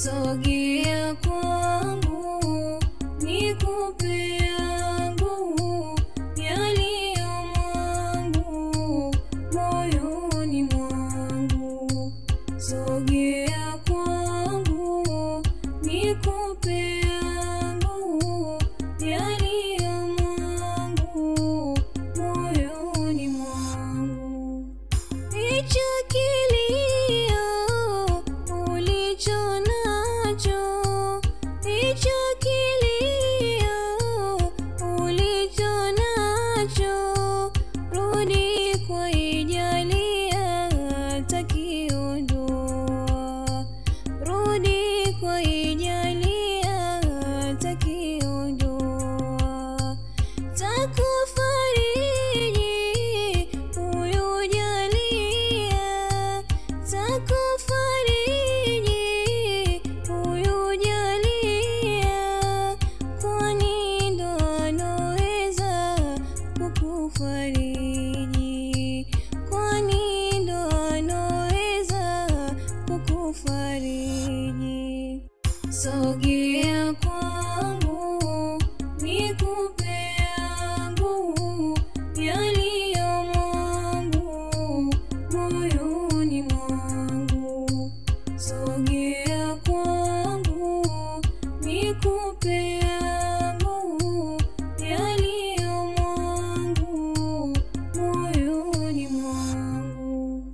Sogea kwangu nikupe yangu yaliyo mwangu moyoni mwangu. Sogea kwangu nikupe yangu yaliyo mwangu moyoni mwangu. Hicho kilio ulicho nacho, hicho kilio ulicho nacho, rudi kwa ijalia takiondoa, rudi kwa ijalia takiondoa. Takufariji huyu jalia, takufariji huyu jalia, kwani ndo anaweza kukufariji, kwani ndo anaweza kukufariji. Sogea kwangu nikupe yangu yaliyo mwangu moyoni mwangu. Sogea kwangu nikupe yangu yaliyo mwangu moyoni mwangu.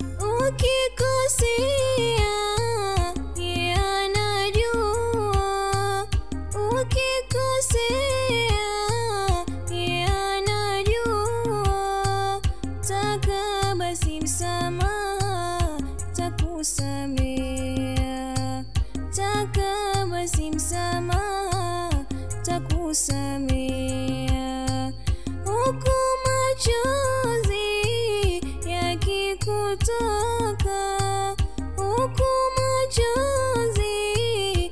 Ukikosea yeye anajua, ukikosea yeye anajua. Taka basi msamaha, takusamea, taka basi msamaha, takusamea. Huku machozi yakikutoka, huku machozi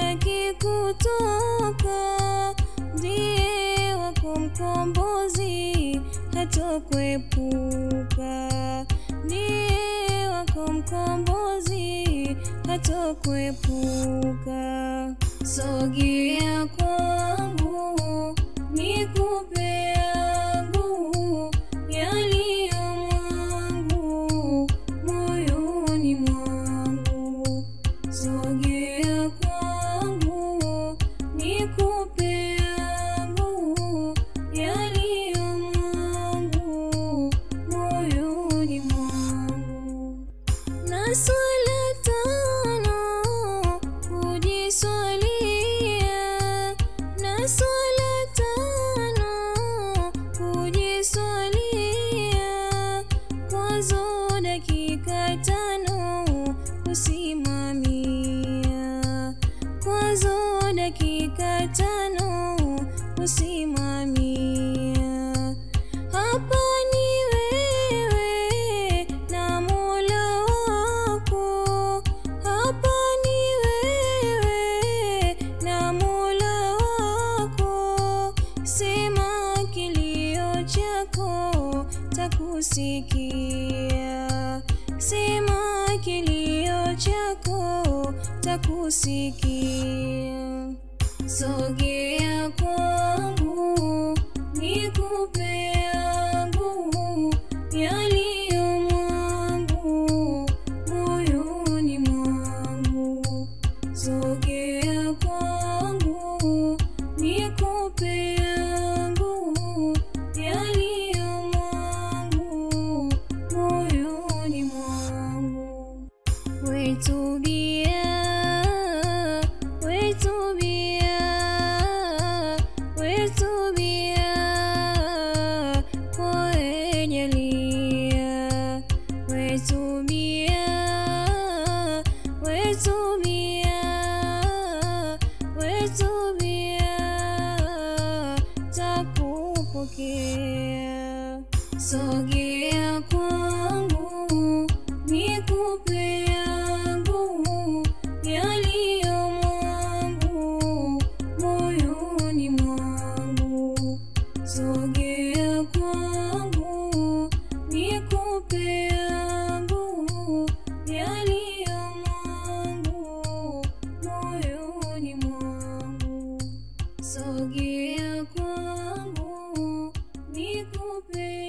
yakikutoka, ndiye wako mkombozi hatokwepuka, ndiye wako mkombozi hatokwepuka. Sogea kwangu nikupe yangu yaliyo mwangu moyoni mwangu. Sogea kwangu nikupe yangu yaliyo mwangu moyoni mwangu. Na swala tano kujiswalia, na swala tano kujiswalia, kwazo dakika tano kusimamia, kwazo dakika tano kusimamia. Hapa ni wewe na Mola wako, hapa ni wewe na Mola wako. Sema kilio chako takusikia, sema kilio chako takusikia. Sogea kwangu nikupe yangu yaliyo mwangu moyoni mwangu. Sogea kwangu nikupe yangu yaliyo mwangu moyoni mwangu. K-Tubia, K-Tubia, K-Tubia, kwa jalia. K-Tubia, K-Tubia, K-Tubia, takupokea. Sogea kwangu nikupe yangu yaliyo mwangu moyoni mwangu. Sogea kwangu nikupe yangu yaliyo mwangu nikupe